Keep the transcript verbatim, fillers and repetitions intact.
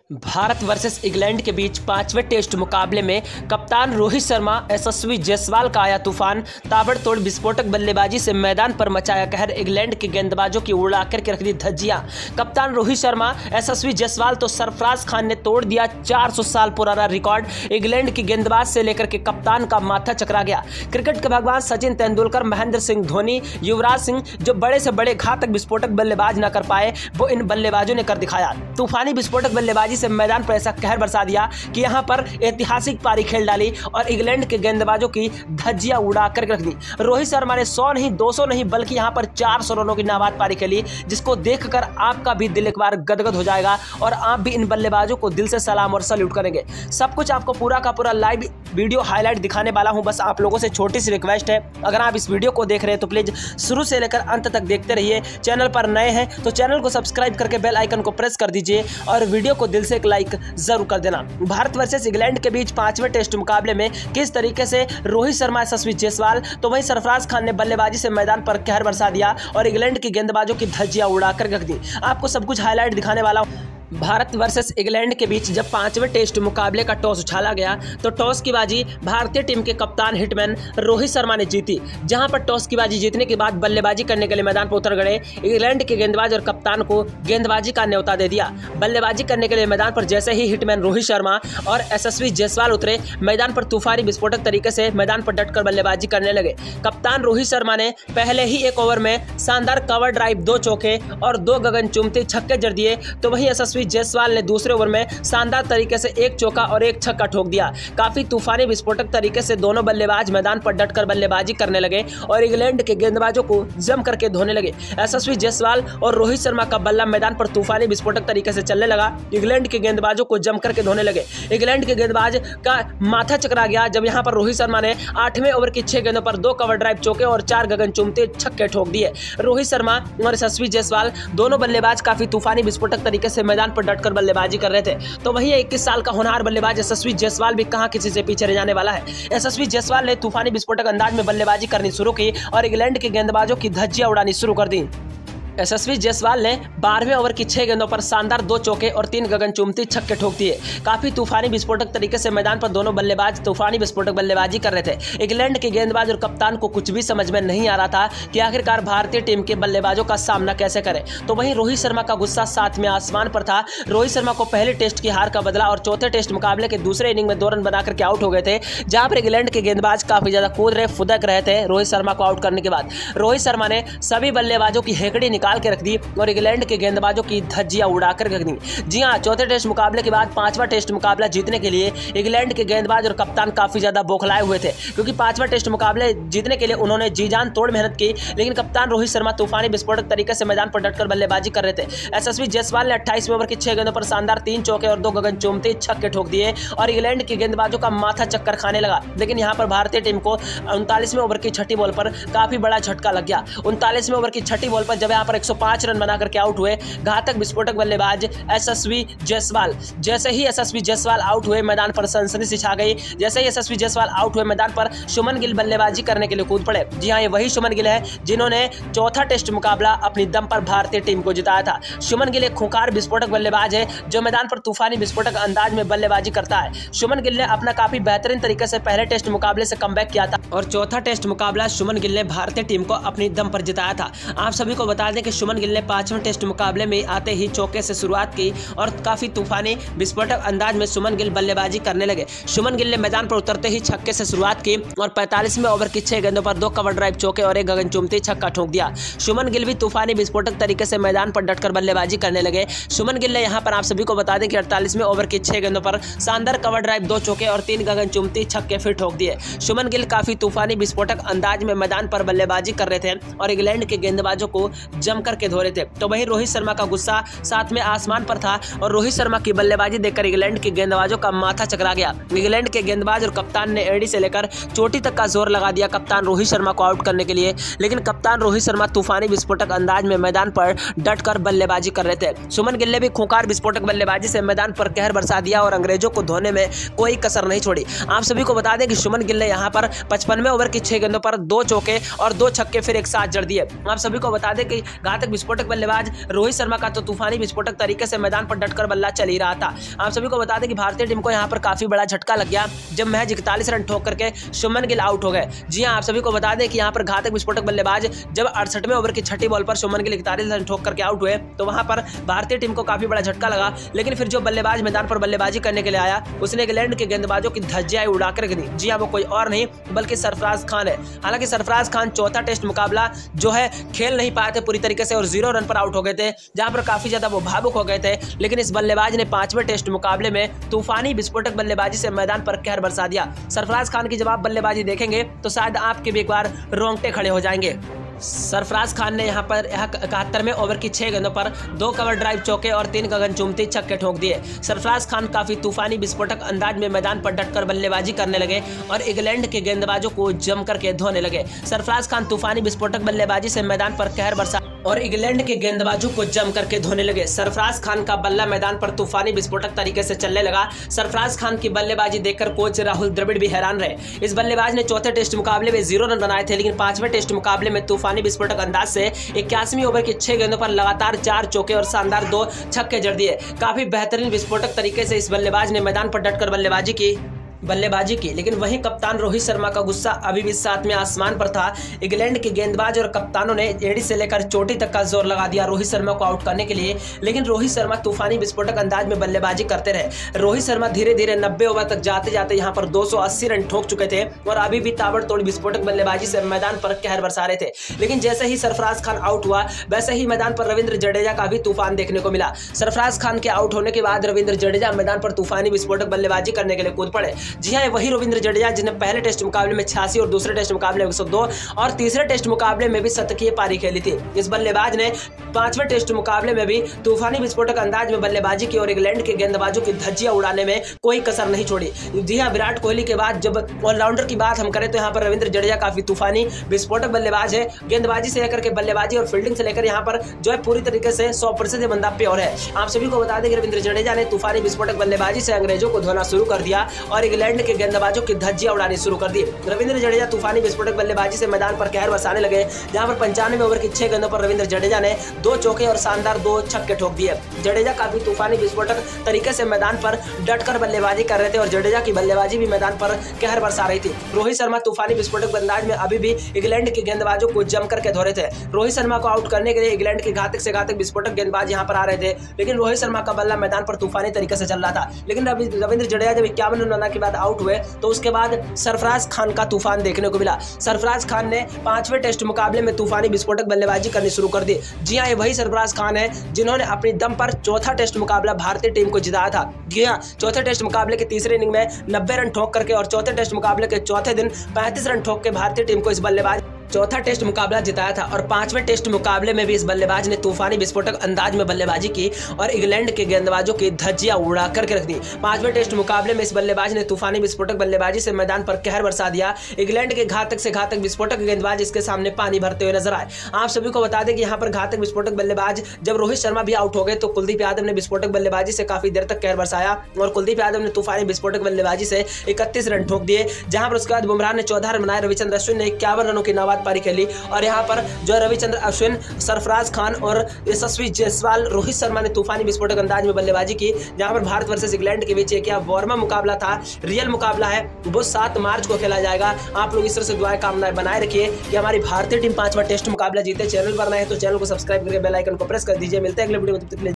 Bharat versus England के बीच पांचवें test मुकाबले में कप्तान रोहित शर्मा, यशस्वी जायसवाल का आया तूफान, ताबड़तोड़ विस्फोटक बल्लेबाजी से मैदान पर मचाया कहर। इंग्लैंड के गेंदबाजों की उड़ा करके रख दी धज्जियां। कप्तान रोहित शर्मा, यशस्वी जायसवाल तो सरफराज खान ने तोड़ दिया चार सौ साल पुराना रिकॉर्ड। इंग्लैंड की गेंदबाज से लेकर के कप्तान का माथा चकरा गया। क्रिकेट के भगवान सचिन तेंदुलकर, महेंद्र सिंह धोनी, युवराज सिंह जो बड़े से बड़े घातक विस्फोटक बल्लेबाज न कर पाए, वो इन बल्लेबाजों ने कर दिखाया। तूफानी विस्फोटक बल्लेबाजी से मैदान पर ऐसा कहर बरसा दिया कि यहां पर ऐतिहासिक पारी खेल डाली और इंग्लैंड के गेंदबाजों की धज्जियां उड़ा कर रख दी। रोहित शर्मा ने सौ नहीं, दो सौ नहीं, बल्कि यहां पर चार सौ रनों की नाबाद पारी खेली, जिसको देखकर आपका भी दिल एक बार गदगद हो जाएगा और आप भी इन बल्लेबाजों को दिल से सलाम और सैल्यूट करेंगे। सब कुछ आपको पूरा का पूरा लाइव वीडियो हाईलाइट दिखाने वाला हूं। बस आप लोगों से छोटी सी रिक्वेस्ट है, अगर आप इस वीडियो को देख रहे हैं तो प्लीज शुरू से लेकर अंत तक देखते रहिए। चैनल पर नए हैं तो चैनल को सब्सक्राइब करके बेल आइकन को प्रेस कर दीजिए और वीडियो को दिल से एक लाइक जरूर कर देना। भारत वर्सेस इंग्लैंड के बीच पांचवें टेस्ट मुकाबले में किस तरीके से रोहित शर्मा, यशस्वी जायसवाल तो वहीं सरफराज खान ने बल्लेबाजी से मैदान पर कहर बरसा दिया और इंग्लैंड की गेंदबाजों की धज्जियां उड़ाकर रख दी। आपको सब कुछ हाईलाइट दिखाने वाला हूं। भारत वर्सेस इंग्लैंड के बीच जब पांचवें टेस्ट मुकाबले का टॉस उछाला गया तो टॉस की बाजी भारतीय टीम के कप्तान हिटमैन रोहित शर्मा ने जीती। जहां पर टॉस की बाजी जीतने के बाद बल्लेबाजी करने के लिए मैदान पर उतर गए इंग्लैंड के गेंदबाज और कप्तान को गेंदबाजी का न्योता दे दिया। बल्लेबाजी करने के लिए मैदान पर जैसे ही हिटमैन रोहित शर्मा और यशस्वी जायसवाल उतरे, मैदान पर तूफानी विस्फोटक तरीके से मैदान पर डटकर बल्लेबाजी करने लगे। कप्तान रोहित शर्मा ने पहले ही एक ओवर में शानदार कवर ड्राइव, दो चौके और दो गगनचुंबी छक्के जड़ दिए, तो वहीं यशस्वी जायसवाल ने दूसरे ओवर में शानदार तरीके से एक चौका और एक छक्का ठोक दिया। काफी तूफानी विस्फोटक तरीके से दोनों बल्लेबाज मैदान पर डटकर बल्लेबाजी करने लगे और इंग्लैंड के गेंदबाजों को जम करके धोने लगे। यशस्वी जायसवाल और रोहित शर्मा का बल्ला मैदान पर तूफानी विस्फोटक तरीके से चलने लगा। इंग्लैंड के गेंदबाजों को जम करके धोने लगे। इंग्लैंड के गेंदबाज का माथा चकरा गया जब यहां पर रोहित शर्मा ने आठवें ओवर की छह गेंदों पर दो कवर ड्राइव चौके और चार गगनचुंबी छक्के ठोक दिए। रोहित शर्मा और यशस्वी जायसवाल दोनों बल्लेबाज काफी तूफानी विस्फोटक तरीके से मैदान पर डटकर बल्लेबाजी कर रहे थे। तो वहीं इक्कीस साल का होनहार बल्लेबाज यशस्वी जायसवाल भी कहां किसी से पीछे रह जाने वाला है। यशस्वी जायसवाल ने तूफानी विस्फोटक अंदाज में बल्लेबाजी करनी शुरू की और इंग्लैंड के गेंदबाजों की धज्जियां उड़ानी शुरू कर दी। यशस्वी जायसवाल ने बारहवें ओवर की छह गेंदों पर शानदार दो चौके और तीन गगनचुंबी छक्के ठोक दिए। काफी तूफानी विस्फोटक तरीके से मैदान पर दोनों बल्लेबाज तूफानी विस्फोटक बल्लेबाजी कर रहे थे। इंग्लैंड के गेंदबाज और कप्तान को कुछ भी समझ में नहीं आ रहा था कि आखिरकार भारतीय टीम के बल्लेबाजों का सामना कैसे करें। तो वहीं रोहित शर्मा का गुस्सा साथ में आसमान पर था। रोहित शर्मा को पहले टेस्ट की हार का बदला और चौथे टेस्ट मुकाबले के दूसरे इनिंग में दो रन बनाकर के आउट हो गए थे, जहां पर इंग्लैंड के गेंदबाज काफी ज्यादा कूद रहे, फुदक रहे थे। रोहित शर्मा को आउट करने के बाद रोहित शर्मा ने सभी बल्लेबाजों की हेकड़ी निकाल के रख दी और इंग्लैंड के गेंदबाजों की धज्जियां उड़ाकर रख दी। जी हां, चौथे टेस्ट मुकाबले के बाद पांचवा टेस्ट मुकाबला जीतने के लिए इंग्लैंड के गेंदबाज और कप्तान काफी ज्यादा बौखलाए हुए थे, क्योंकि पांचवा टेस्ट मुकाबले जीतने के लिए उन्होंने जी जान तोड़ मेहनत की, लेकिन कप्तान रोहित शर्मा तूफानी विस्फोटक तरीके से मैदान पर डटकर बल्लेबाजी कर रहे थे। यशस्वी जायसवाल ने अट्ठाईसवें ओवर की छह गेंदों पर शानदार तीन चौके और दो गगनचुंबी छक्के ठोक दिए और इंग्लैंड के गेंदबाजों का माथा चक्कर खाने लगा। लेकिन यहां पर भारतीय टीम को उनतालीसवें ओवर की छठी बॉल पर काफी बड़ा झटका लग गया। उनतालीसवें ओवर की छठी बॉल पर जब यहां पर एक सौ पांच रन बनाकर के आउट हुए घातक विस्फोटक बल्लेबाज यशस्वी जायसवाल। जैसे ही यशस्वी जायसवाल आउट हुए, मैदान पर सनसनी सी छा गई। जैसे ही यशस्वी जायसवाल आउट हुए, मैदान पर शुभमन गिल बल्लेबाजी करने के लिए कूद पड़े। जी हां, ये वही शुभमन गिल है जिन्होंने चौथा टेस्ट मुकाबला अपनी दम पर भारतीय टीम को जिताया था। शुभमन गिल एक खूंखार विस्फोटक बल्लेबाज है जो मैदान पर तूफानी विस्फोटक अंदाज में बल्लेबाजी करता है। शुभमन गिल ने अपना काफी बेहतरीन तरीके से पहले टेस्ट मुकाबले से कमबैक किया था और चौथा टेस्ट मुकाबला शुभमन गिल ने भारतीय टीम को अपनी दम पर जिताया था। आप सभी को बता दें कि शुभमन गिल ने पांचवें टेस्ट मुकाबले में आते ही चौके से शुरुआत की और काफी तूफानी विस्फोटक अंदाज में शुभमन गिल बल्लेबाजी करने लगे। शुभमन गिल ने मैदान पर उतरते ही छक्के से शुरुआत की और पैंतालीसवें ओवर की छह गेंदों पर दो कवर ड्राइव चौके और एक गगनचुंबी छक्का ठोक दिया। शुभमन गिल भी तूफानी विस्फोटक तरीके से मैदान पर डटकर बल्लेबाजी करने लगे। शुभमन गिल ने यहां पर आप सभी को बता दें कि अड़तालीसवें ओवर की छह गेंदों पर शानदार कवर ड्राइव, दो चौके और तीन गगनचुंबी छक्के फिर ठोक दिए। शुभमन गिल काफी तूफानी विस्फोटक अंदाज में मैदान पर बल्लेबाजी कर रहे थे और इंग्लैंड के गेंदबाजों को जम करके धो रहे थे। तो वहीं रोहित शर्मा का गुस्सा साथ में आसमान पर था और रोहित शर्मा की बल्लेबाजी देखकर इंग्लैंड के गेंदबाजों का माथा चकरा गया। इंग्लैंड के गेंदबाज और कप्तान ने एड़ी से लेकर चोटी तक का जोर लगा दिया कप्तान रोहित शर्मा को आउट करने के लिए, लेकिन कप्तान रोहित शर्मा तूफानी विस्फोटक अंदाज में मैदान पर डटकर बल्लेबाजी कर रहे थे। शुभमन गिल ने भी खूंखार विस्फोटक बल्लेबाजी से मैदान पर कहर बरसा दिया और अंग्रेजों को धोने में कोई कसर नहीं छोड़ी। आप सभी को बता दें कि शुभमन गिल ने यहां पर पचपनवें ओवर की छह गेंदों पर दो चौके और दो छक्के फिर एक साथ जड़ दिए। आप सभी को बता दें कि घातक विस्फोटक बल्लेबाज रोहित शर्मा का तो तूफानी विस्फोटक तरीके से मैदान पर डटकर बल्ला चल ही रहा था। आप सभी को बता दें कि भारतीय टीम को यहाँ पर काफी बड़ा झटका लग गया जब महज इकतालीस रन ठोक करके शुभमन गिल आउट हो गए। जी हाँ, आप सभी को बता दें कि यहाँ पर घातक विस्फोटक बल्लेबाज जब अड़सठवें ओवर की छठी बॉल पर शुभमन गिल इकतालीस रन ठोक करके आउट हुए तो वहां पर भारतीय टीम को काफी बड़ा झटका लगा। लेकिन फिर जो बल्लेबाज मैदान पर बल्लेबाजी करने के लिए आया उसने इंग्लैंड के गेंदबाजों की धज्जियां उड़ा कर रख दी। जी हाँ, वो कोई और नहीं बल्कि सरफराज खान है। हालांकि सरफराज खान चौथा टेस्ट मुकाबला जो है खेल नहीं पाए थे पूरी तरीके से और जीरो रन पर आउट हो गए थे, जहां पर काफी ज्यादा वो भावुक हो गए थे। लेकिन इस बल्लेबाज ने पांचवें टेस्ट मुकाबले में तूफानी विस्फोटक बल्लेबाजी से मैदान पर कहर बरसा दिया। सरफराज खान की जब आप बल्लेबाजी देखेंगे तो शायद आपके भी एक बार रोंगटे खड़े हो जाएंगे। सरफराज खान ने यहां पर इकहत्तरवें ओवर की छह गेंदों पर दो कवर ड्राइव चौके और तीन गगनचुंबी छक्के ठोक दिए। सरफराज खान काफी तूफानी विस्फोटक अंदाज में मैदान पर डटकर बल्लेबाजी करने लगे और इंग्लैंड के गेंदबाजों को जमकर के धोने लगे। सरफराज खान तूफानी विस्फोटक बल्लेबाजी से मैदान पर कहर बरसा और इंग्लैंड के गेंदबाजों को जम करके धोने लगे। सरफराज खान का बल्ला मैदान पर तूफानी विस्फोटक तरीके से चलने लगा। सरफराज खान की बल्लेबाजी देखकर कोच राहुल द्रविड़ भी हैरान रहे। इस बल्लेबाज ने चौथे टेस्ट मुकाबले में जीरो रन बनाए थे, लेकिन पांचवें टेस्ट मुकाबले में तूफानी विस्फोटक अंदाज से इक्यासीवीं ओवर की छह गेंदों पर लगातार चार चौके और शानदार दो छक्के जड़ दिए। काफी बेहतरीन विस्फोटक तरीके से इस बल्लेबाज ने मैदान पर डटकर बल्लेबाजी की बल्लेबाजी की लेकिन वहीं कप्तान रोहित शर्मा का गुस्सा अभी भी सातवें आसमान पर था। इंग्लैंड के गेंदबाज और कप्तानों ने एड़ी से लेकर चोटी तक का जोर लगा दिया रोहित शर्मा को आउट करने के लिए, लेकिन रोहित शर्मा तूफानी विस्फोटक अंदाज में बल्लेबाजी करते रहे। रोहित शर्मा धीरे धीरे नब्बे ओवर तक जाते जाते यहाँ पर दो सौ अस्सी रन ठोक चुके थे और अभी भी ताबड़तोड़ विस्फोटक बल्लेबाजी से मैदान पर कहर बरसा रहे थे। लेकिन जैसे ही सरफराज खान आउट हुआ वैसे ही मैदान पर रविंद्र जडेजा का भी तूफान देखने को मिला। सरफराज खान के आउट होने के बाद रविंद्र जडेजा मैदान पर तूफानी विस्फोटक बल्लेबाजी करने के लिए कूद पड़े। जी हाँ, वही रविंद्र जडेजा जिन्हें पहले टेस्ट मुकाबले में छियासी और दूसरे टेस्ट मुकाबले में एक सौ दो और तीसरे टेस्ट मुकाबले में भी शतकीय पारी खेली थी। इस बल्लेबाज ने पांचवें टेस्ट मुकाबले में भी तूफानी विस्फोटक अंदाज में बल्लेबाजी की और इंग्लैंड के गेंदबाजों की धज्जियां उड़ाने में कोई कसर नहीं छोड़ी। जी हां, विराट कोहली के बाद जब ऑलराउंडर की बात हम करें तो यहाँ पर रविंद्र जडेजा काफी तूफानी विस्फोटक बल्लेबाज है। गेंदबाजी से लेकर के बल्लेबाजी और फील्डिंग से लेकर यहाँ पर जो है पूरी तरीके से सौ प्रतिशत बंदा प्योर है। आप सभी को बता दें कि रविंद्र जडेजा ने तूफानी विस्फोटक बल्लेबाजी से अंग्रेजों को धोना शुरू कर दिया और इंग्लैंड के गेंदबाजों की धज्जियां उड़ानी शुरू कर दी। रविंद्र जडेजा तूफानी विस्फोटक बल्लेबाजी से मैदान पर कहर बरसाने लगे, जहां पर पंचानवे ओवर की छह गेंदों पर रविंद्र जडेजा ने दो चौके और शानदार दो छक्के ठोक दिए। जडेजा काफी तूफानी विस्फोटक तरीके से मैदान पर डटकर बल्लेबाजी कर रहे थे और जडेजा की बल्लेबाजी भी मैदान पर कहर बरसा रही थी। रोहित शर्मा तूफानी विस्फोटक अंदाज में अभी भी इंग्लैंड के गेंदबाजों को जम करके धो रहे थे। रोहित शर्मा को आउट करने के लिए इंग्लैंड के घातक से घातक विस्फोटक गेंदबाज यहां पर आ रहे थे, लेकिन रोहित शर्मा का बल्ला मैदान पर तूफानी तरीके से चल रहा था। लेकिन रविंद्र जडेजा जब इक्यावन रन के बाद आउट हुए तो उसके बाद सरफराज खान का तूफान देखने को मिला। सरफराज खान ने पांचवें टेस्ट मुकाबले में तूफानी विस्फोटक बल्लेबाजी करनी शुरू कर दी। जी हां, ये वही सरफराज खान है जिन्होंने अपनी दम पर चौथा टेस्ट मुकाबला भारतीय टीम को जिताया था। जी हां, चौथे टेस्ट मुकाबले के तीसरे इनिंग में नब्बे रन ठोक करके और चौथे टेस्ट मुकाबले के चौथे दिन पैंतीस रन ठोक के भारतीय टीम को इस बल्लेबाज चौथा टेस्ट मुकाबला जिताया था। और पांचवें टेस्ट मुकाबले में भी इस बल्लेबाज ने तूफानी विस्फोटक अंदाज में बल्लेबाजी की और इंग्लैंड के गेंदबाजों की धज्जियां उड़ा करके रख दी। पांचवें टेस्ट मुकाबले में इस बल्लेबाज ने तूफानी विस्फोटक बल्लेबाजी से मैदान पर कहर बरसा दिया। इंग्लैंड के घातक से घातक विस्फोटक गेंदबाज इसके सामने पानी भरते हुए नजर आए। आप सभी को बता दें कि यहाँ पर घातक विस्फोटक बल्लेबाज जब रोहित शर्मा भी आउट हो गए तो कुलदीप यादव ने विस्फोटक बल्लेबाजी से काफी देर तक कहर बरसाया और कुलदीप यादव ने तूफानी विस्फोटक बल्लेबाजी से इकतीस रन ठोक दिए, जहां पर उसके बाद बुमराह ने चौदह रन बनाए। रविचंद्र अश्विन ने इक्यावन रनों की नाबाद पारी खेली और यहाँ पर जो रविचंद्र अश्विन, सरफराज खान और यशस्वी जायसवाल, रोहित शर्मा ने तूफानी विस्फोटक अंदाज में बल्लेबाजी की। जहां पर भारत वर्सेस इंग्लैंड के बीच एक वार्म अप मुकाबला था, रियल मुकाबला है, वो सात मार्च को खेला जाएगा। आप लोग इस तरह से दुआएं कामनाएं बनाए रखिए कि हमारी भारतीय टीम पांचवा टेस्ट मुकाबला जीते। चैनल पर नए हैं तो चैनल को सब्सक्राइब करके बेल आइकन को प्रेस कर दीजिए। मिलते हैं अगले वीडियो में।